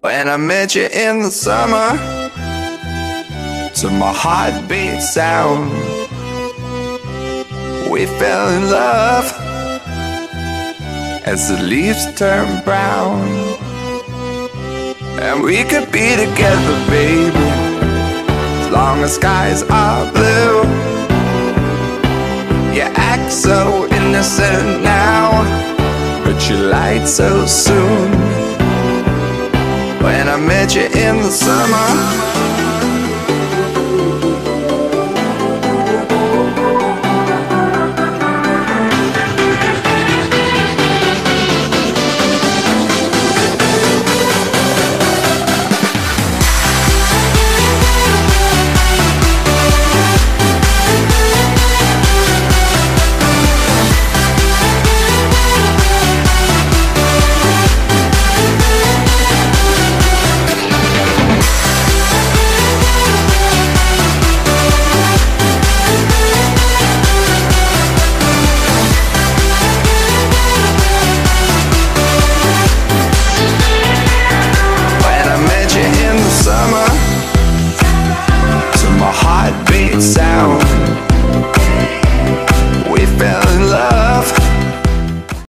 When I met you in the summer, to my heartbeat sound, we fell in love as the leaves turn brown. And we could be together, baby, as long as skies are blue. You act so innocent now, but you lied so soon. When I met you in the summer,